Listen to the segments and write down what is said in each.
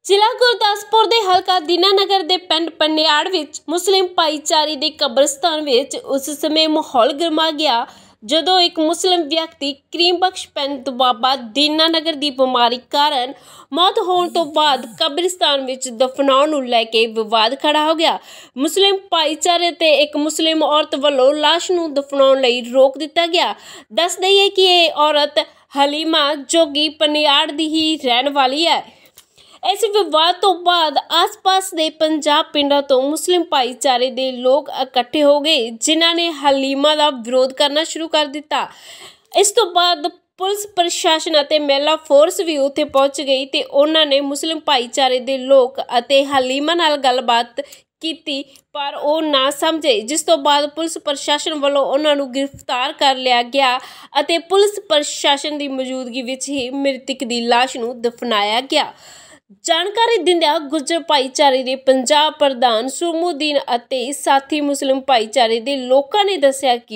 ਜ਼ਿਲ੍ਹਾ ਗੁਰਦਾਸਪੁਰ ਦੇ ਹਲਕਾ ਦੀਨਾਨਗਰ ਦੇ ਪਿੰਡ ਪੰਨਿਆੜ ਵਿੱਚ ਮੁਸਲਿਮ ਭਾਈਚਾਰੇ ਦੇ ਕਬਰਸਤਾਨ ਵਿੱਚ ਉਸ ਸਮੇਂ ਮਾਹੌਲ ਗਰਮਾ ਗਿਆ ਜਦੋਂ ਇੱਕ ਮੁਸਲਿਮ ਵਿਅਕਤੀ ਕਰੀਮ ਬਖਸ਼ ਪਿੰਡ ਦੁਆਬਾ ਦੀਨਾਨਗਰ ਦੀ ਬਿਮਾਰੀ ਕਾਰਨ ਮੌਤ ਹੋਣ ਤੋਂ ਬਾਅਦ ਕਬਰਸਤਾਨ ਵਿੱਚ ਦਫਨਾਉਣ ਨੂੰ ਲੈ ਕੇ ਵਿਵਾਦ ਖੜਾ ਹੋ ਗਿਆ। ਮੁਸਲਿਮ ਭਾਈਚਾਰੇ ਤੇ ਇੱਕ ਮੁਸਲਿਮ ਔਰਤ ਵੱਲੋਂ ਲਾਸ਼ ਨੂੰ ਦਫਨਾਉਣ ਲਈ ਰੋਕ ਦਿੱਤਾ ਗਿਆ। ਦੱਸ ਦਈਏ ਕਿ ਇਹ ਔਰਤ ਹਲੀਮਾ ਜੋਗੀ ਪੰਨਿਆੜ ਦੀ ਹੀ ਰਹਿਣ ਵਾਲੀ ਹੈ। इस विवाद तो बाद आस-पास के 50 पिंडों तो मुस्लिम भाईचारे के लोग इकट्ठे हो गए जिन्हों ने हलीमा का विरोध करना शुरू कर दिता। इस तो बाद पुलिस प्रशासन और महिला फोर्स भी उत्थे पहुंच गई तो उन्होंने मुस्लिम भाईचारे के लोग और हलीमा नाल गलबात की पर वो ना समझे, जिस तो बाद पुलिस प्रशासन वालों उन्होंने गिरफ्तार कर लिया गया और पुलिस प्रशासन की मौजूदगी में ही मृतक की लाश नूं दफनाया गया। जानकारी दिंदिया गुर्जर भाईचारे के पंजाब प्रधान सुरमुद्दीन ਅਤੇ साथी मुस्लिम भाईचारे के लोगों ने दस्सिया कि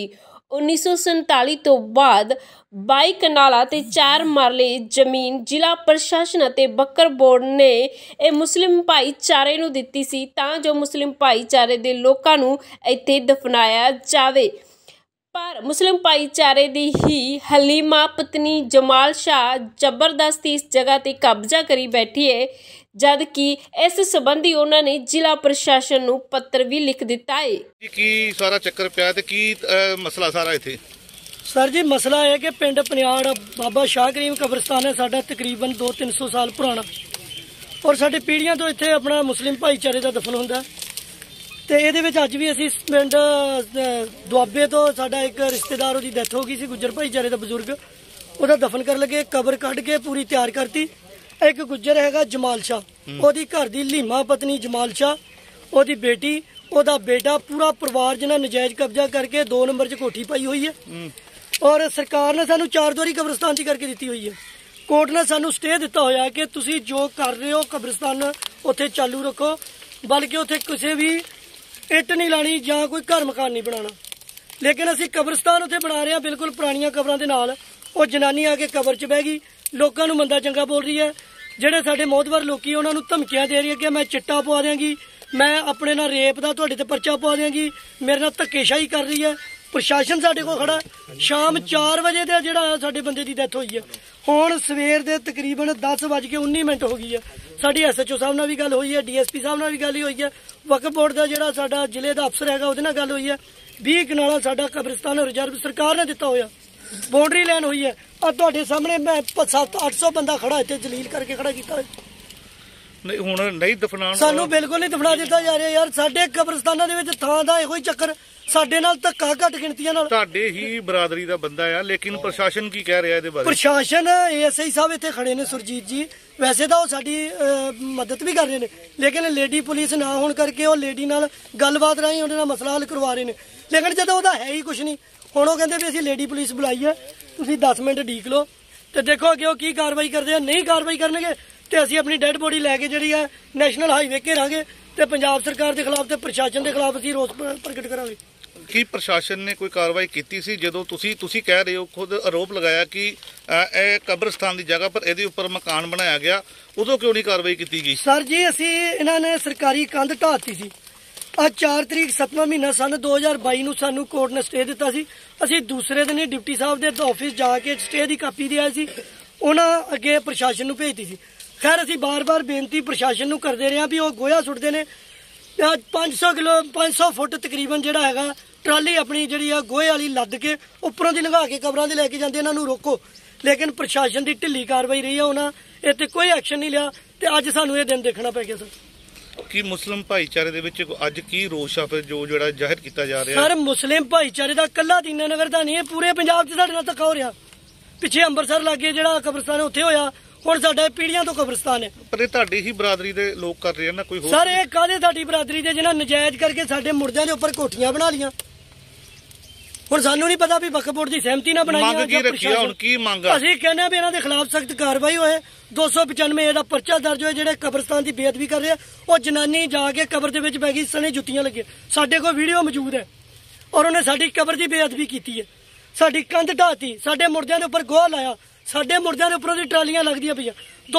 1947 तो बाद 22 कनाला ते 4 मरले जमीन जिला प्रशासन ਅਤੇ बकर बोर्ड ने ਇਹ मुस्लिम भाईचारे ਨੂੰ ਦਿੱਤੀ ਸੀ ਤਾਂ ਜੋ मुस्लिम भाईचारे ਦੇ ਲੋਕਾਂ ਨੂੰ ਇੱਥੇ ਦਫਨਾਇਆ ਜਾਵੇ। पर मुस्लिम भाईचारे दी ही हलीमा पत्नी जमाल शाह जबरदस्ती इस जगह ते कब्जा करी बैठी है, जबकि इस संबंधी उन्होंने जिला प्रशासन नूं पत्र भी लिख दिता है। की सारा चक्कर पिया ते की मसला सारा इत्थे? सर जी मसला है कि पिंड पनियाड़ बाबा शाह करीम कब्रिस्तान है साडा तकरीबन 200-300 साल पुराना और साडे पीढ़ियां तो इत्थे अपना मुस्लिम भाईचारे दा दफन हुंदा ਤੇ ਇਹਦੇ ਵਿੱਚ ਅੱਜ ਵੀ ਅਸੀਂ ਪਿੰਡ ਦੁਆਬੇ ਤੋਂ ਸਾਡਾ ਇੱਕ ਰਿਸ਼ਤੇਦਾਰ ਉਹਦੀ ਡੈਥ ਹੋ ਗਈ ਸੀ ਗੁੱਜਰ ਭਾਈਚਾਰੇ ਦਾ ਬਜ਼ੁਰਗ, ਉਹਦਾ ਦਫਨ ਕਰਨ ਲੱਗੇ ਕਬਰ ਕੱਢ ਕੇ ਪੂਰੀ ਤਿਆਰ ਕਰਤੀ। ਇੱਕ ਗੁੱਜਰ ਹੈਗਾ ਜਮਾਲ ਸ਼ਾਹ, ਉਹਦੀ ਘਰ ਦੀ ਹਲੀਮਾ ਪਤਨੀ ਜਮਾਲ ਸ਼ਾਹ, ਉਹਦੀ ਬੇਟੀ, ਉਹਦਾ ਬੇਟਾ, ਪੂਰਾ ਪਰਿਵਾਰ ਜਿਹਨਾਂ ਨਜਾਇਜ਼ ਕਬਜ਼ਾ ਕਰਕੇ 2 ਨੰਬਰ 'ਚ ਕੋਠੀ ਪਾਈ ਹੋਈ ਹੈ ਔਰ ਸਰਕਾਰ ਨੇ ਸਾਨੂੰ 4 ਦੁਆਰੀ ਕਬਰਸਤਾਨ 'ਚ ਕਰਕੇ ਦਿੱਤੀ ਹੋਈ ਹੈ। ਕੋਰਟ ਨੇ ਸਾਨੂੰ ਸਟੇ ਦਿੱਤਾ ਹੋਇਆ ਕਿ ਤੁਸੀਂ ਜੋ ਕਰ ਰਹੇ ਹੋ ਕਬਰਸਤਾਨ ਉੱਥੇ ਚਾਲੂ ਰੱਖੋ, ਬਲਕਿ ਉੱਥੇ ਕਿਸੇ ਵੀ ਇੱਟ ਨਹੀਂ ਲਾਣੀ ਜਾਂ ਕੋਈ ਘਰ ਮਕਾਨ ਨਹੀਂ ਬਣਾਉਣਾ। ਲੇਕਿਨ ਅਸੀਂ ਕਬਰਸਤਾਨ ਉੱਥੇ ਬਣਾ ਰਹੇ ਹਾਂ ਬਿਲਕੁਲ ਪੁਰਾਣੀਆਂ ਕਬਰਾਂ ਦੇ ਨਾਲ। ਉਹ ਜਨਾਨੀ ਆ ਕੇ ਕਬਰ 'ਚ ਬਹਿ ਗਈ, ਲੋਕਾਂ ਨੂੰ ਮੰਦਾ ਚੰਗਾ ਬੋਲ ਰਹੀ ਹੈ। ਜਿਹੜੇ ਸਾਡੇ ਮੌਤਵਰ ਲੋਕੀ ਉਹਨਾਂ ਨੂੰ ਧਮਕੀਆਂ ਦੇ ਰਹੀ ਹੈ ਕਿ ਮੈਂ ਚਿੱਟਾ ਪਵਾ ਦਿਆਂਗੀ, ਮੈਂ ਆਪਣੇ ਨਾਲ ਰੇਪ ਦਾ ਤੁਹਾਡੇ ਤੇ ਪਰਚਾ ਪਵਾ ਦਿਆਂਗੀ, ਮੇਰੇ ਨਾਲ ਧੱਕੇਸ਼ਾਹੀ ਕਰ ਰਹੀ ਹੈ। ਪ੍ਰਸ਼ਾਸਨ ਸਾਡੇ ਕੋਲ ਖੜਾ। ਸ਼ਾਮ 4 ਵਜੇ ਦਾ ਜਿਹੜਾ ਸਾਡੇ ਬੰਦੇ ਦੀ ਡੈਥ ਹੋਈ ਹੈ, ਹੁਣ ਸਵੇਰ ਦੇ ਤਕਰੀਬਨ 10:19 ਹੋ ਗਈ ਹੈ। ਸਾਡੀ SHO ਸਾਹਿਬ ਨਾਲ ਵੀ ਗੱਲ ਹੋਈ ਹੈ, DSP ਸਾਹਿਬ ਨਾਲ ਵੀ ਗੱਲ ਹੋਈ ਹੈ, ਵਕਫ ਬੋਰਡ ਦਾ ਜਿਹੜਾ ਸਾਡਾ ਜ਼ਿਲ੍ਹੇ ਦਾ ਅਫਸਰ ਹੈਗਾ ਉਹਦੇ ਨਾਲ ਗੱਲ ਹੋਈ ਹੈ। 20 ਕਨਾਲਾ ਸਾਡਾ ਕਬਰਿਸਤਾਨ ਰਿਜ਼ਰਵ ਸਰਕਾਰ ਨੇ ਦਿੱਤਾ ਹੋਇਆ, ਬਾਉਂਡਰੀ ਲਾਈਨ ਹੋਈ ਹੈ। ਆ ਤੁਹਾਡੇ ਸਾਹਮਣੇ ਮੈਂ 700-800 ਬੰਦਾ ਖੜਾ ਇੱਥੇ ਜਲੀਲ ਕਰਕੇ ਖੜਾ ਕੀਤਾ ਹੋਇਆ। ਨਹੀਂ ਹੁਣ ਨਹੀਂ ਦਫਨਾਉਣ ਸਾਨੂੰ ਬਿਲਕੁਲ ਨਹੀਂ ਦਫਨਾ ਦਿੱਤਾ ਜਾ ਰਿਹਾ ਯਾਰ। ਸਾਡੇ ਕਬਰਸਤਾਨਾਂ ਦੇ ਵਿੱਚ ਥਾਂ ਦਾ ਇਹੋ ਹੀ ਚੱਕਰ, ਸਾਡੇ ਨਾਲ ਧੱਕਾ ਘੱਟ ਗਿਣਤੀਆਂ ਨਾਲ। ਤੁਹਾਡੇ ਹੀ ਬਰਾਦਰੀ ਦਾ ਬੰਦਾ ਆ, ਲੇਕਿਨ ਪ੍ਰਸ਼ਾਸਨ ਕੀ ਕਹਿ ਰਿਹਾ ਇਹਦੇ ਬਾਰੇ? ਪ੍ਰਸ਼ਾਸਨ ASI ਸਾਹਿਬ ਇੱਥੇ ਖੜੇ ਨੇ ਸੁਰਜੀਤ ਜੀ, ਵੈਸੇ ਤਾਂ ਉਹ ਸਾਡੀ ਮਦਦ ਵੀ ਕਰ ਰਹੇ ਨੇ, ਲੇਕਿਨ ਲੇਡੀ ਪੁਲਿਸ ਨਾ ਹੋਣ ਕਰਕੇ ਉਹ ਲੇਡੀ ਨਾਲ ਗੱਲਬਾਤ ਰਾਹੀਂ ਉਹਦੇ ਨਾਲ ਮਸਲਾ ਹੱਲ ਕਰਵਾ ਰਹੇ ਨੇ। ਲੇਕਿਨ ਜਦੋਂ ਉਹਦਾ ਹੈ ਹੀ ਕੁਛ ਨਹੀਂ, ਹੁਣ ਉਹ ਕਹਿੰਦੇ ਵੀ ਅਸੀਂ ਲੇਡੀ ਪੁਲਿਸ ਬੁਲਾਈ ਹੈ, ਤੁਸੀਂ 10 ਮਿੰਟ ਢੀਕ ਲਓ ਤੇ ਦੇਖੋ ਕਿ ਉਹ ਕੀ ਕਾਰਵਾਈ ਕਰਦੇ ਆ। ਨਹੀਂ ਕਾਰਵਾਈ ਕਰਨਗੇ ਤੇ ਅਸੀਂ ਆਪਣੀ ਡੈਡ ਬੋਡੀ ਲੈ ਕੇ ਜਿਹੜੀ ਹੈ ਨੈਸ਼ਨਲ ਹਾਈਵੇ ਘੇਰਾਂਗੇ ਤੇ ਪੰਜਾਬ ਸਰਕਾਰ ਦੇ ਖਿਲਾਫ ਤੇ ਪ੍ਰਸ਼ਾਸਨ ਦੇ ਖਿਲਾਫ ਅਸੀਂ ਰੋਸ ਪ੍ਰਗਟ ਕਰਾਂਗੇ। ਕੀ ਪ੍ਰਸ਼ਾਸਨ ਨੇ ਕੋਈ ਕਾਰਵਾਈ ਕੀਤੀ ਸੀ ਜਦੋਂ ਤੁਸੀਂ ਕਹਿ ਰਹੇ ਹੋ, ਖੁਦ ਆਰੋਪ ਲਗਾਇਆ ਕਿ ਇਹ ਕਬਰਸਤਾਨ ਦੀ ਜਗ੍ਹਾ ਪਰ ਇਹਦੇ ਉੱਪਰ ਮਕਾਨ ਬਣਾਇਆ ਗਿਆ, ਉਦੋਂ ਕਿਉਂ ਨਹੀਂ ਕਾਰਵਾਈ ਕੀਤੀ ਗਈ? ਸਰ ਜੀ ਅਸੀਂ ਇਹਨਾਂ ਨੇ ਸਰਕਾਰੀ ਕੰਧ ਢਾਤੀ ਸੀ। ਅੱਜ 4 ਤਰੀਕ 7ਵਾਂ ਮਹੀਨਾ ਸਨ 2022 ਨੂੰ ਸਾਨੂੰ ਕੋਰਟ ਨੇ ਸਟੇ ਦਿੱਤਾ ਸੀ। ਅਸੀਂ ਦੂਸਰੇ ਦਿਨ ਹੀ ਡਿਪਟੀ ਸਾਹਿਬ ਦੇ ਆਫਿਸ ਜਾ ਕੇ ਸਟੇ ਦੀ ਕਾਪੀ ਦੇ ਆਏ ਸੀ, ਉਹਨਾਂ ਅੱਗੇ ਪ੍ਰਸ਼ਾਸਨ ਨੂੰ ਭੇਜਤੀ ਸੀ। ਖੈਰ ਅਸੀਂ ਬਾਰ-ਬਾਰ ਬੇਨਤੀ ਪ੍ਰਸ਼ਾਸਨ ਨੂੰ ਕਰਦੇ ਰਹੇ ਹਾਂ ਵੀ ਉਹ ਗੋਹਾ ਸੁੱਟਦੇ ਨੇ। 500 ਫੁੱਟ ਤਕਰੀਬਨ ਜਿਹੜਾ ਹੈਗਾ ਟਰਾਲੀ ਆਪਣੀ ਜਿਹੜੀ ਆ ਗੋਹੇ ਵਾਲੀ ਲੱਦ ਕੇ ਉੱਪਰੋਂ ਦੀ ਲੰਘਾ ਕੇ ਕਬਰਾਂ ਦੇ ਲੈ ਕੇ ਜਾਂਦੇ, ਇਹਨਾਂ ਨੂੰ ਰੋਕੋ। ਲੇਕਿਨ ਪ੍ਰਸ਼ਾਸਨ ਦੀ ਢਿੱਲੀ ਕਾਰਵਾਈ ਰਹੀ ਆ, ਉਹਨਾਂ ਇੱਥੇ ਕੋਈ ਐਕਸ਼ਨ ਨਹੀਂ ਲਿਆ ਤੇ ਅੱਜ ਸਾਨੂੰ ਇਹ ਦਿਨ ਦੇਖਣਾ ਪੈ ਗਿਆ ਸਰ। ਕੀ ਮੁਸਲਿਮ ਭਾਈਚਾਰੇ ਦੇ ਵਿੱਚ ਅੱਜ ਕੀ ਰੋਸ਼ ਆ ਫਿਰ ਜੋ ਜਿਹੜਾ ਜ਼ਾਹਿਰ ਕੀਤਾ ਜਾ ਰਿਹਾ? ਸਰ ਮੁਸਲਿਮ ਭਾਈਚਾਰੇ ਦਾ ਕੱਲਾ ਦੀਨਾਨਗਰ ਦਾ ਨਹੀਂ, ਪੂਰੇ ਪੰਜਾਬ 'ਚ ਸਾਡੇ ਨਾਲ ਧੱਕਾ ਹੋ ਰਿਹਾ। ਪਿੱਛੇ ਅੰਮ੍ਰਿਤਸਰ ਲਾਗੇ ਜਿਹੜਾ ਕਬਰਸਤਾਨ ਉੱਥੇ ਹੋਇਆ, ਹੁਣ ਸਾਡੇ ਪੀੜੀਆਂ ਤੋਂ ਕਬਰਸਤਾਨ ਹੈ। ਪਰ ਇਹ ਤੁਹਾਡੀ ਹੀ ਬਰਾਦਰੀ ਦੇ ਲੋਕ ਕਰ ਰਹੇ ਨਾ, ਕੋਈ ਹੋਰ? ਸਰ ਇਹ ਕਾਹਦੇ ਸਾਡੀ ਬਰਾਦਰੀ ਦੇ ਜਿਹਨਾਂ ਨਜਾਇਜ਼ ਕਰਕੇ ਸਾਡੇ ਮੁਰਦਿਆਂ ਦੇ ਉੱਪਰ ਕੋਠੀਆਂ ਬਣਾ ਲੀਆਂ। ਹੁਣ ਸਾਨੂੰ ਨਹੀਂ ਪਤਾ ਵੀ ਵਕਫ ਬੋਰਡ ਦੀ ਸਹਿਮਤੀ ਨਾਲ ਬਣਾਈਆਂ। ਮੰਗ ਕੀ ਰੱਖੀ ਆ ਹੁਣ, ਕੀ ਮੰਗ? ਅਸੀਂ ਕਹਿੰਦੇ ਆ ਵੀ ਇਹਨਾਂ ਦੇ ਖਿਲਾਫ ਸਖਤ ਕਾਰਵਾਈ ਹੋਏ, 295 ਦਾ ਪਰਚਾ ਦਰਜ ਹੋਏ। ਜਿਹੜੇ ਕਬਰਸਤਾਨ ਦੀ ਬੇਅਦਬੀ ਕਰ ਰਹੇ ਆ, ਉਹ ਜਨਾਨੀ ਜਾ ਕੇ ਕਬਰ ਦੇ ਵਿੱਚ ਬਹਿ ਗਈ, ਸਣੇ ਜੁੱਤੀਆਂ ਲੱਗੇ। ਸਾਡੇ ਕੋਲ ਵੀਡੀਓ ਮੌਜੂਦ ਹੈ ਔਰ ਉਹਨੇ ਸਾਡੀ ਕਬਰ ਦੀ ਬੇਅਦਬੀ ਕੀਤੀ ਹੈ, ਸਾਡੀ ਕੰਧ ਢਾਤੀ, ਸਾਡੇ ਮੁਰਦਿਆਂ ਦੇ ਉੱਪਰ ਗੋਹਾ ਲਾਇਆ। ਸਾਡੇ ਮੁਰਦਿਆਂ ਦੇ ਉੱਪਰੋਂ ਦੀ ਟਰਾਲੀਆਂ ਲੱਗਦੀਆਂ ਪਈਆਂ।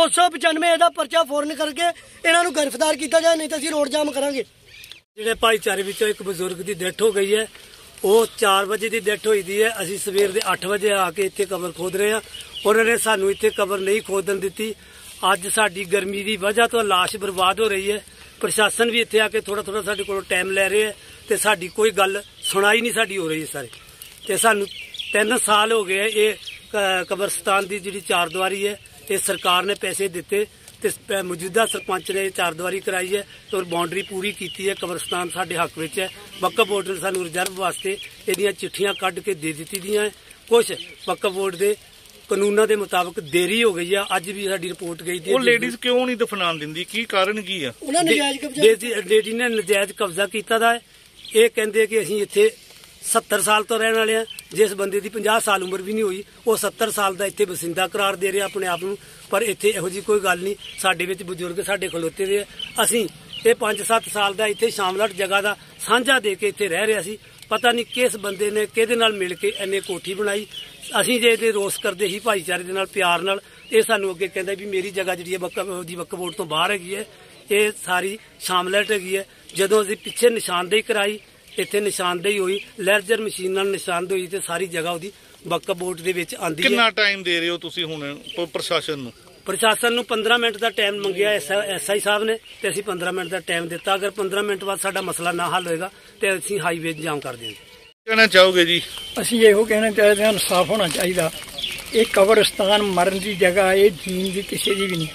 295 ਇਹਦਾ ਪਰਚਾ ਫੌਰਨ ਕਰਕੇ ਇਹਨਾਂ ਨੂੰ ਗ੍ਰਿਫਤਾਰ ਕੀਤਾ ਜਾਏ, ਨਹੀਂ ਤਾਂ ਅਸੀਂ ਰੋਡ ਜਾਮ ਕਰਾਂਗੇ। ਜਿਹੜੇ ਭਾਈਚਾਰੇ ਵਿੱਚੋਂ ਇੱਕ ਬਜ਼ੁਰਗ ਦੀ ਡੈਥ ਹੋ ਗਈ ਹੈ, ਉਹ 4 ਵਜੇ ਦੀ ਡੈਥ ਹੋਈ ਦੀ ਹੈ। ਅਸੀਂ ਸਵੇਰ ਦੇ 8 ਵਜੇ ਆ ਕੇ ਇੱਥੇ ਕਬਰ ਖੋਦ ਰਹੇ ਹਾਂ। ਉਹਨਾਂ ਨੇ ਸਾਨੂੰ ਇੱਥੇ ਕਬਰ ਨਹੀਂ ਖੋਦਣ ਦਿੱਤੀ। ਅੱਜ ਸਾਡੀ ਗਰਮੀ ਦੀ ਵਜ੍ਹਾ ਤੋਂ ਲਾਸ਼ ਬਰਬਾਦ ਹੋ ਰਹੀ ਹੈ। ਪ੍ਰਸ਼ਾਸਨ ਵੀ ਇੱਥੇ ਆ ਕੇ ਥੋੜਾ ਸਾਡੇ ਕੋਲੋਂ ਟਾਈਮ ਲੈ ਰਹੇ ਹੈ ਤੇ ਸਾਡੀ ਕੋਈ ਗੱਲ ਸੁਣਾਈ ਨਹੀਂ ਸਾਡੀ ਹੋ ਰਹੀ ਹੈ ਸਾਰੇ। ਤੇ ਸਾਨੂੰ 3 ਸਾਲ ਹੋ ਗਏ ਇਹ ਕਬਰਸਤਾਨ ਦੀ ਜਿਹੜੀ 4 ਦੀਵਾਰੀ ਹੈ, ਇਹ ਸਰਕਾਰ ਨੇ ਪੈਸੇ ਦਿੱਤੇ ਤੇ ਮੌਜੂਦਾ ਸਰਪੰਚ ਨੇ 4 ਦੀਵਾਰੀ ਕਰਾਈ ਹੈ ਤੇ ਬਾਉਂਡਰੀ ਪੂਰੀ ਕੀਤੀ ਹੈ। ਕਬਰਸਤਾਨ ਸਾਡੇ ਹੱਕ ਵਿੱਚ ਹੈ। ਵਕਫ ਬੋਰਡ ਨੇ ਸਾਨੂੰ ਰਿਜ਼ਰਵ ਵਾਸਤੇ ਇਹਦੀਆਂ ਚਿੱਠੀਆਂ ਕੱਢ ਕੇ ਦੇ ਦਿੱਤੀ ਦੀਆਂ। ਕੁਝ ਵਕਫ ਬੋਰਡ ਦੇ ਕਾਨੂੰਨਾਂ ਦੇ ਮੁਤਾਬਕ ਦੇਰੀ ਹੋ ਗਈ ਆ। ਅੱਜ ਵੀ ਸਾਡੀ ਰਿਪੋਰਟ ਗਈ ਸੀ। ਉਹ ਲੇਡੀਜ਼ ਕਿਉਂ ਨਹੀਂ ਦਫਨਾਉਣ ਦਿੰਦੀ, ਕੀ ਕਾਰਨ ਕੀ ਆ? ਉਹਨਾਂ ਨੇ ਲੇਡੀ ਨੇ ਨਜਾਇਜ਼ ਕਬਜ਼ਾ ਕੀਤਾ ਦਾ ਹੈ। ਇਹ ਕਹਿੰਦੇ ਕਿ ਅਸੀਂ ਇੱਥੇ 70 ਸਾਲ ਤੋਂ ਰਹਿਣ ਵਾਲੇ ਆ। ਜਿਸ ਬੰਦੇ ਦੀ 50 ਸਾਲ ਉਮਰ ਵੀ ਨਹੀਂ ਹੋਈ, ਉਹ 70 ਸਾਲ ਦਾ ਇੱਥੇ ਵਸਿੰਦਾ ਕਰਾਰ ਦੇ ਰਿਹਾ ਆਪਣੇ ਆਪ ਨੂੰ। ਪਰ ਇੱਥੇ ਇਹੋ ਜਿਹੀ ਕੋਈ ਗੱਲ ਨਹੀਂ। ਸਾਡੇ ਵਿੱਚ ਬਜ਼ੁਰਗ ਸਾਡੇ ਖਲੋਤੇ ਦੇ। ਅਸੀਂ ਇਹ 5-7 ਸਾਲ ਦਾ ਇੱਥੇ ਸ਼ਾਮਲਾਟ ਜਗ੍ਹਾ ਦਾ ਸਾਂਝਾ ਦੇ ਕੇ ਇੱਥੇ ਰਹਿ ਰਿਹਾ ਸੀ। ਪਤਾ ਨਹੀਂ ਕਿਸ ਬੰਦੇ ਨੇ ਕਿਹਦੇ ਨਾਲ ਮਿਲ ਕੇ ਇਹਨੇ ਕੋਠੀ ਬਣਾਈ। ਅਸੀਂ ਜੇ ਇਹਦੇ ਰੋਸ ਕਰਦੇ ਹੀ ਭਾਈਚਾਰੇ ਦੇ ਨਾਲ, ਪਿਆਰ ਨਾਲ, ਇਹ ਸਾਨੂੰ ਅੱਗੇ ਕਹਿੰਦਾ ਵੀ ਮੇਰੀ ਜਗ੍ਹਾ ਜਿਹੜੀ ਹੈ ਵਕਫ ਬੋਰਡ ਤੋਂ ਬਾਹਰ ਹੈਗੀ ਹੈ, ਇਹ ਸਾਰੀ ਸ਼ਾਮਲਾਟ ਹੈਗੀ ਹੈ। ਜਦੋਂ ਅਸੀਂ ਪਿੱਛੇ ਨਿਸ਼ਾਨਦੇਹੀ ਕਰਾਈ, ਇੱਥੇ ਨਿਸ਼ਾਨਦੇਹੀ ਹੋਈ, ਲੈਜ਼ਰ ਮਸ਼ੀਨ ਨਾਲ ਨਿਸ਼ਾਨਦੇਹੀ ਹੋਈ ਤੇ ਸਾਰੀ ਜਗ੍ਹਾ ਉਹਦੀ ਵਕਫ ਬੋਰਡ ਦੇ ਵਿੱਚ ਆਂਦੀ ਹੈ। ਕਿੰਨਾ ਟਾਈਮ ਦੇ ਰਹੇ ਹੋ ਤੁਸੀਂ ਹੁਣ ਪ੍ਰਸ਼ਾਸਨ ਨੂੰ? ਪ੍ਰਸ਼ਾਸਨ ਨੂੰ 15 ਮਿੰਟ ਦਾ ਟਾਈਮ ਮੰਗਿਆ ਐਸਆਈ ਸਾਹਿਬ ਨੇ ਤੇ ਅਸੀਂ 15 ਮਿੰਟ ਦਾ ਟਾਈਮ ਦਿੱਤਾ। ਅਗਰ 15 ਮਿੰਟ ਬਾਅਦ ਸਾਡਾ ਮਸਲਾ ਨਾ ਹੱਲ ਹੋਏਗਾ ਤੇ ਅਸੀਂ ਹਾਈਵੇ ਜਾਮ ਕਰ ਦੇਵਾਂਗੇ। ਕਹਿਣਾ ਚਾਹੋਗੇ ਜੀ? ਅਸੀਂ ਇਹੋ ਕਹਿਣਾ ਚਾਹੀਦੇ ਹਾਂ, ਇਨਸਾਫ ਹੋਣਾ ਚਾਹੀਦਾ। ਇਹ ਕਬਰਸਤਾਨ ਮਰਨ ਦੀ ਜਗ੍ਹਾ, ਇਹ ਜੀਣ ਦੀ ਕਿਸੇ ਦੀ ਵੀ ਨਹੀਂ।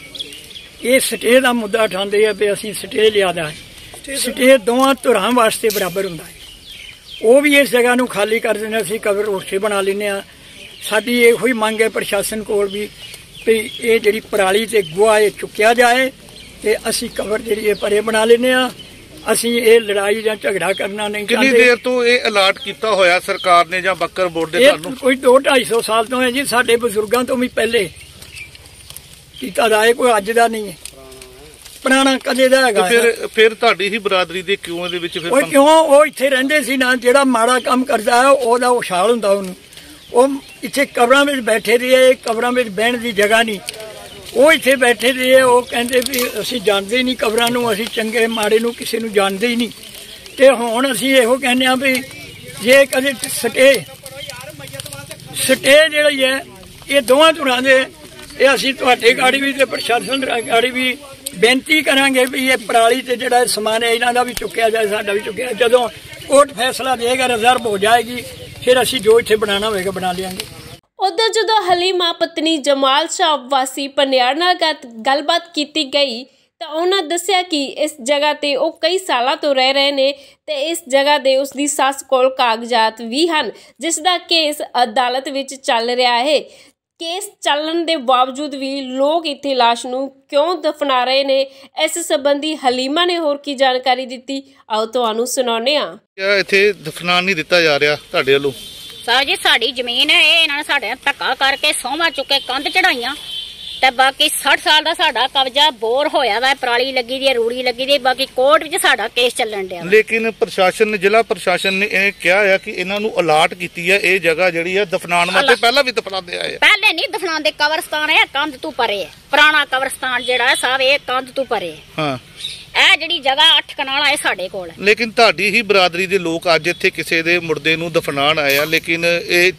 ਇਹ ਸਟੇ ਦਾ ਮੁੱਦਾ ਉਠਾਉਂਦੇ ਆ ਵੀ ਅਸੀਂ ਸਟੇ ਲਿਆਦਾ ਹੈ। ਸਟੇ ਦੋਵਾਂ ਧਿਰਾਂ ਵਾਸਤੇ ਬਰਾਬਰ ਹੁੰਦਾ ਹੈ। ਉਹ ਵੀ ਇਸ ਜਗ੍ਹਾ ਨੂੰ ਖਾਲੀ ਕਰ ਦਿੰਦੇ, ਅਸੀਂ ਕਬਰ ਉੱਥੇ ਬਣਾ ਲੈਂਦੇ ਹਾਂ। ਸਾਡੀ ਇਹੋ ਹੀ ਮੰਗ ਹੈ ਪ੍ਰਸ਼ਾਸਨ ਕੋਲ ਵੀ ਇਹ ਜਿਹੜੀ ਪਰਾਲੀ ਤੇ ਗੋਹਾ ਇਹ ਚੁੱਕਿਆ ਜਾਏ ਤੇ ਅਸੀਂ ਕਬਰ ਜਿਹੜੀ ਇਹ ਪਰੇ ਬਣਾ ਲੈਂਦੇ ਹਾਂ। ਅਸੀਂ ਇਹ ਲੜਾਈ ਜਾਂ ਝਗੜਾ ਕਰਨਾ ਨਹੀਂ ਚਾਹੁੰਦੇ। ਕਿੰਨੀ ਦੇਰ ਤੋਂ ਇਹ ਅਲਾਟ ਕੀਤਾ ਹੋਇਆ ਸਰਕਾਰ ਨੇ ਜਾਂ ਵਕਫ ਬੋਰਡ ਦੇ ਤੁਹਾਨੂੰ? ਕੋਈ 200-250 ਸਾਲ ਤੋਂ ਹੈ ਜੀ। ਸਾਡੇ ਬਜ਼ੁਰਗਾਂ ਤੋਂ ਵੀ ਪਹਿਲੇ ਕੀਤਾ ਦਾ, ਇਹ ਕੋਈ ਅੱਜ ਦਾ ਨਹੀਂ ਹੈ, ਪੁਰਾਣਾ ਕਦੇ ਦਾ ਹੈਗਾ। ਫਿਰ ਤੁਹਾਡੀ ਹੀ ਬਰਾਦਰੀ ਦੇ ਕਿਉਂ ਇਹਦੇ ਵਿੱਚ? ਫਿਰ ਕਿਉਂ? ਉਹ ਇੱਥੇ ਰਹਿੰਦੇ ਸੀ ਨਾ। ਜਿਹੜਾ ਮਾੜਾ ਕੰਮ ਕਰਦਾ ਹੈ ਉਹਦਾ ਉਛਾਲ ਹੁੰਦਾ ਉਹਨੂੰ। ਉਹ ਇੱਥੇ ਕਬਰਾਂ ਵਿੱਚ ਬੈਠੇ ਰਹੇ, ਕਬਰਾਂ ਵਿੱਚ ਬਹਿਣ ਦੀ ਜਗ੍ਹਾ ਨਹੀਂ। ਉਹ ਇੱਥੇ ਬੈਠੇ ਰਹੇ। ਉਹ ਕਹਿੰਦੇ ਵੀ ਅਸੀਂ ਜਾਣਦੇ ਹੀ ਨਹੀਂ ਕਬਰਾਂ ਨੂੰ, ਅਸੀਂ ਚੰਗੇ ਮਾੜੇ ਨੂੰ ਕਿਸੇ ਨੂੰ ਜਾਣਦੇ ਹੀ ਨਹੀਂ। ਤੇ ਹੁਣ ਅਸੀਂ ਇਹੋ ਕਹਿੰਦੇ ਹਾਂ ਵੀ ਜੇ ਕਦੇ ਸਟੇ ਜਿਹੜੀ ਹੈ ਇਹ ਦੋਵਾਂ ਧਿਰਾਂ ਦੇ, ਇਹ ਅਸੀਂ ਤੁਹਾਡੇ ਗਾੜੀ ਵੀ ਤੇ ਪ੍ਰਸ਼ਾਸਨ ਗਾੜੀ ਵੀ ਬੇਨਤੀ ਕਰਾਂਗੇ ਵੀ ਇਹ ਪਰਾਲੀ ਤੇ ਜਿਹੜਾ ਸਮਾਨ ਹੈ ਇਹਨਾਂ ਦਾ ਵੀ ਚੁੱਕਿਆ ਜਾਏ, ਸਾਡਾ ਵੀ ਚੁੱਕਿਆ। ਜਦੋਂ ਕੋਰਟ ਫੈਸਲਾ ਦੇਗਾ, ਰਿਜ਼ਰਵ ਹੋ ਜਾਏਗੀ, ਫਿਰ ਅਸੀਂ ਜੋ ਇੱਥੇ ਬਣਾਉਣਾ ਹੋਏਗਾ ਬਣਾ ਲਿਆਂਗੇ। ਉਧਰ ਜਦੋਂ ਹਲੀਮਾ ਪਤਨੀ ਜਮਾਲ ਸ਼ਾਹ ਵਾਸੀ ਪਨਿਆੜ ਨਾਲ ਗੱਲਬਾਤ ਕੀਤੀ ਗਈ ਤਾਂ ਉਹਨਾਂ ਦੱਸਿਆ ਕਿ ਇਸ ਜਗ੍ਹਾ ਤੇ ਉਹ ਕਈ ਸਾਲਾਂ ਤੋਂ ਰਹਿ ਰਹੇ ਨੇ ਤੇ ਇਸ ਜਗ੍ਹਾ ਦੇ ਉਸ ਦੀ ਸੱਸ ਕੋਲ ਕਾਗਜ਼ਾਤ ਵੀ ਹਨ, ਜਿਸ ਦਾ ਕੇਸ ਅਦਾਲਤ ਵਿੱਚ ਚੱਲ ਰਿਹਾ ਹੈ। ਕੇਸ ਚੱਲਣ ਦੇ ਬਾਵਜੂਦ ਵੀ ਲੋਕ ਇੱਥੇ ਲਾਸ਼ ਨੂੰ ਕਿਉਂ ਦਫਨਾ ਰਹੇ ਨੇ, ਇਸ ਸੰਬੰਧੀ ਹਲੀਮਾ ਨੇ ਹੋਰ ਕੀ ਜਾਣਕਾਰੀ ਦਿੱਤੀ, ਆਓ ਤੁਹਾਨੂੰ ਸੁਣਾਉਂਦੇ ਹਾਂ। ਇੱਥੇ ਦਫਨਾਨ ਨਹੀਂ ਦਿੱਤਾ ਜਾ ਰਿਹਾ ਤੁਹਾਡੇ ਵੱਲੋਂ? ਸਰ ਜੀ, ਸਾਡੀ ਜ਼ਮੀਨ ਹੈ, ਇਹ ਇਹਨਾਂ ਨੇ ਸਾਡੇ ਧੱਕਾ ਕਰਕੇ ਸੋਮਾ ਚੁੱਕੇ ਕੰਧ ਚੜਾਈਆਂ ਤੇ ਬਾਕੀ 60 ਸਾਲ ਦਾ ਸਾਡਾ ਕਬਜ਼ਾ ਬੋਰ ਹੋਇਆ ਵਾ। ਪਰਾਲੀ ਲੱਗੀ ਦੀ, ਰੂੜੀ ਲੱਗੀ ਦੀ, ਬਾਕੀ ਕੋਰਟ ਵਿੱਚ ਸਾਡਾ ਕੇਸ ਚੱਲਣ ਡਿਆ। ਲੇਕਿਨ ਪ੍ਰਸ਼ਾਸਨ ਨੇ, ਜ਼ਿਲ੍ਹਾ ਪ੍ਰਸ਼ਾਸਨ ਨੇ ਇਹ ਕਿਹਾ ਹੈ ਕਿ ਇਹਨਾਂ ਨੂੰ ਅਲਾਟ ਕੀਤੀ ਹੈ ਇਹ ਜਗ੍ਹਾ ਜਿਹੜੀ ਹੈ ਦਫਨਾਉਣ ਵਾਸਤੇ। ਪਹਿਲਾਂ ਵੀ ਦਫਨਾਉਂਦੇ ਆਏ ਆ। ਪਹਿਲੇ ਨਹੀਂ ਦਫਨਾਉਂਦੇ, ਕਬਰਸਤਾਨ ਹੈ ਕੰਧ ਤੋਂ ਪਰੇ ਹੈ। ਪੁਰਾਣਾ ਕਬਰਸਤਾਨ ਜਿਹੜਾ ਹੈ ਸਾਹਿਬ, ਇਹ ਕੰਧ ਤੋਂ ਪਰੇ ਹੈ। ਹਾਂ, ਇਹ ਜਿਹੜੀ ਜਗ੍ਹਾ 8 ਕਨਾਲ ਹੈ ਸਾਡੇ ਕੋਲ। ਲੇਕਿਨ ਤੁਹਾਡੀ ਹੀ ਬਰਾਦਰੀ ਦੇ ਲੋਕ ਅੱਜ ਇੱਥੇ ਕਿਸੇ ਦੇ ਮੁਰਦੇ ਨੂੰ ਦਫਨਾਉਣ ਆਏ ਆ, ਲੇਕਿਨ ਇਹ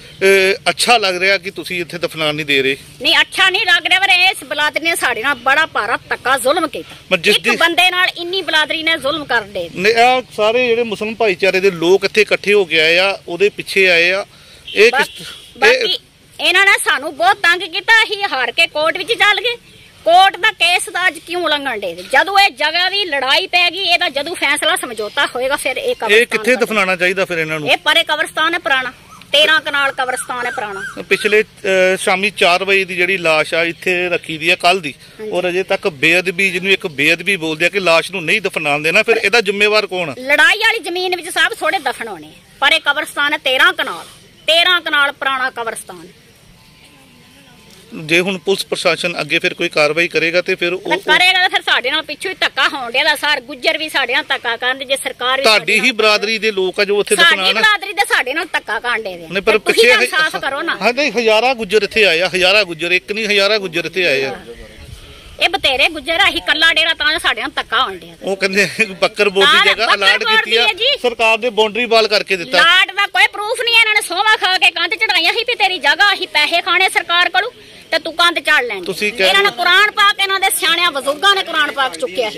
ਅੱਛਾ ਲੱਗ ਰਿਹਾ ਕਿ ਤੁਸੀਂ ਇੱਥੇ ਦਫਨਾਨ ਨਹੀਂ ਦੇ ਰਹੇ? ਨਹੀਂ, ਅੱਛਾ ਨਹੀਂ ਲੱਗ ਰਿਹਾ, ਪਰ ਇਸ ਬਲਾਦਰੀ ਨੇ ਸਾਡੇ ਨਾਲ ਬੜਾ ਭਾਰਾ ਧੱਕਾ ਜ਼ੁਲਮ ਕੀਤਾ। ਇੱਕ ਬੰਦੇ ਨਾਲ ਇੰਨੀ ਬਲਾਦਰੀ ਨੇ ਜ਼ੁਲਮ ਕਰ ਡੇ। ਇਹ ਸਾਰੇ ਜਿਹੜੇ ਮੁਸਲਮਾਨ ਭਾਈਚਾਰੇ ਦੇ ਲੋਕ ਇੱਥੇ ਇਕੱਠੇ ਹੋ ਕੇ ਆਏ ਆ, ਉਹਦੇ ਪਿੱਛੇ ਆਏ ਆ। ਇਹ ਬਾਕੀ ਇਹਨਾਂ ਨੇ ਸਾਨੂੰ ਬਹੁਤ ਤੰਗ ਕੀਤਾ। ਅਸੀਂ ਹਾਰ ਕੇ ਕੋਰਟ ਵਿੱਚ ਚੱਲ ਗਏ। ਕੋਰਟ ਦਾ ਕੇਸ ਦਾ ਅੱਜ ਕਿਉਂ ਲੰਘਣ ਡੇ? ਜਦੋਂ ਇਹ ਜਗ੍ਹਾ ਦੀ ਲੜਾਈ ਪੈ ਗਈ, ਇਹਦਾ ਜਦੋਂ ਫੈਸਲਾ ਸਮਝੌਤਾ ਹੋਏਗਾ ਫਿਰ ਇਹ ਕਿੱਥੇ ਦਫਨਾਉਣਾ ਚਾਹੀਦਾ ਫਿਰ ਇਹਨਾਂ ਨੂੰ? ਇਹ ਪਰੇ ਕਬਰਸਤਾਨ ਹੈ ਪੁਰਾਣਾ, 13 ਕਨਾਲ ਕਬਰਸਤਾਨ ਹੈ ਪੁਰਾਣਾ। ਪਿਛਲੇ ਸ਼ਾਮੀ 4 ਵਜੇ ਦੀ ਜਿਹੜੀ ਲਾਸ਼ ਆ ਇੱਥੇ ਰੱਖੀ ਦੀ ਆ ਕੱਲ ਦੀ, ਔਰ ਅਜੇ ਤੱਕ ਬੇਅਦਬੀ, ਜਿਹਨੂੰ ਇੱਕ ਬੇਅਦਬੀ ਬੋਲਦੇ ਆ ਕਿ ਲਾਸ਼ ਨੂੰ ਨਹੀਂ ਦਫਨਾਉਣ ਦੇਣਾ, ਫਿਰ ਇਹਦਾ ਜ਼ਿੰਮੇਵਾਰ ਕੌਣ? ਲੜਾਈ ਵਾਲੀ ਜ਼ਮੀਨ ਵਿੱਚ ਸਾਹਿਬ ਥੋੜੇ ਦਫਨ ਹੋਣੇ। ਪਰੇ ਕਬਰਸਤਾਨ ਹੈ 13 ਕਨਾਲ ਪੁਰਾਣਾ ਕਬਰਸਤਾਨ। ਜੇ ਹੁਣ ਪੁਲਿਸ ਪ੍ਰਸ਼ਾਸਨ ਅੱਗੇ ਫਿਰ ਕੋਈ ਕਾਰਵਾਈ ਕਰੇਗਾ ਤੇ ਫਿਰ ਉਹ ਕਰੇਗਾ ਤਾਂ ਫਿਰ ਸਾਡੇ ਨਾਲ ਪਿੱਛੋਂ ਹੀ ਧੱਕਾ ਹੋਣ ਡਿਆ ਦਾ। ਸਾਰ ਗੁੱਜਰ ਵੀ ਸਾਡੇ ਨਾਲ ਧੱਕਾ ਕਰਨ, ਜੇ ਸਰਕਾਰ ਵੀ ਤੁਹਾਡੀ ਹੀ ਬਰਾਦਰੀ ਦੇ ਲੋਕ ਆ ਜੋ ਉੱਥੇ ਸਾਡੀ ਬਰਾਦਰੀ ਦੇ ਸਾਡੇ ਨਾਲ ਧੱਕਾ ਕਾਂਡੇ ਦੇ। ਨਹੀਂ ਪਰ ਪਿੱਛੇ ਸਾਫ਼ ਕਰੋ ਨਾ। ਹਾਂ ਨਹੀਂ, ਹਜ਼ਾਰਾਂ ਗੁੱਜਰ ਇੱਥੇ ਆਏ ਆ, ਹਜ਼ਾਰਾਂ ਗੁੱਜਰ, ਇੱਕ ਨਹੀਂ ਹਜ਼ਾਰਾਂ ਗੁੱਜਰ ਇੱਥੇ ਆਏ ਆ। ਇਹ ਬਤੇਰੇ ਗੁੱਜਰ ਆ, ਅਸੀਂ ਕੱਲਾ ਡੇਰਾ ਤਾਂ ਸਾਡੇ ਨਾਲ ਧੱਕਾ ਹੋਣ ਡਿਆ। ਉਹ ਕਹਿੰਦੇ ਬੱਕਰ ਬੋਰਡ ਦੀ ਜਗ੍ਹਾ ਅਲਾਟ ਕੀਤੀ ਆ, ਸਰਕਾਰ ਨੇ ਬਾਉਂਡਰੀ ਵਾਲ ਕਰਕੇ ਦਿੱਤਾ। ਲਾਟ ਦਾ ਕੋਈ ਪ੍ਰੂਫ ਨਹੀਂ, ਇਹਨਾਂ ਨੇ ਸੋਵਾ ਖਾ ਕੇ ਕੰਧ ਚੜਾਈਆਂ ਸੀ ਵੀ ਤੇਰੀ ਜਗ੍ਹਾ ਅਸੀਂ ਪੈਸੇ ਖਾਣੇ ਸਰਕਾਰ ਕੋਲੋਂ ਤੇ ਤੂੰ ਕੰਧ ਚੜ ਲੈਣੀ। ਇਹਨਾਂ ਨੇ ਕੁਰਾਨ ਪਾਕ, ਇਹਨਾਂ ਦੇ ਸਿਆਣਿਆਂ ਬਜ਼ੁਰਗਾਂ ਨੇ ਕੁਰਾਨ ਪਾਕ ਚੁੱਕਿਆ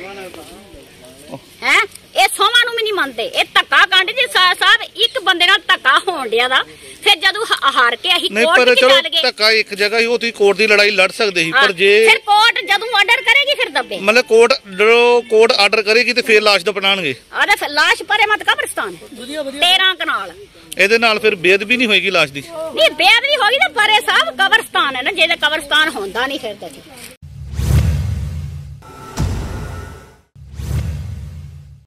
ਹੈ। ਇਹ ਸੋਵਾਂ ਨੂੰ ਵੀ ਨਹੀਂ ਮੰਨਦੇ, ਇਹ ਧੱਕਾ ਕੰਡ ਜੀ ਸਾਹਿਬ। ਇੱਕ ਬੰਦੇ ਨਾਲ ਧੱਕਾ ਹੋਣ ਡਿਆ ਦਾ, ਫਿਰ ਜਦੋਂ ਹਾਰ ਕੇ ਅਸੀਂ ਕੋਰਟ ਚ ਚੱਲ ਗਏ। ਧੱਕਾ ਇੱਕ ਜਗ੍ਹਾ ਹੀ, ਉਹ ਤੁਸੀਂ ਕੋਰਟ ਦੀ ਲੜਾਈ ਲੜ ਸਕਦੇ ਸੀ, ਪਰ ਜੇ ਫਿਰ ਕੋਰਟ ਜਦੋਂ ਆਰਡਰ ਕਰੇਗੀ ਫਿਰ ਦੱਬੇ। ਮਤਲਬ ਕੋਰਟ ਆਰਡਰ ਕਰੇਗੀ ਤੇ ਫਿਰ ਲਾਸ਼ ਦਫਨਾਣਗੇ। ਆਹ ਫਿਰ ਲਾਸ਼ ਪਰੇ ਮਤ ਕਬਰਸਤਾਨ 13 ਕਨਾਲ। ਇਹਦੇ ਨਾਲ ਫਿਰ ਬੇਅਦਬੀ ਨਹੀਂ ਹੋਏਗੀ ਲਾਸ਼ ਦੀ? ਨਹੀਂ ਬੇਅਦਬੀ ਹੋਗੀ ਤਾਂ ਪਰੇ ਸਾਹਿਬ ਕਬਰਸਤਾਨ ਹੈ ਨਾ, ਜੇ ਕਬਰਸਤਾਨ ਹੁੰਦਾ ਨਹੀਂ ਫਿਰ ਤਾਂ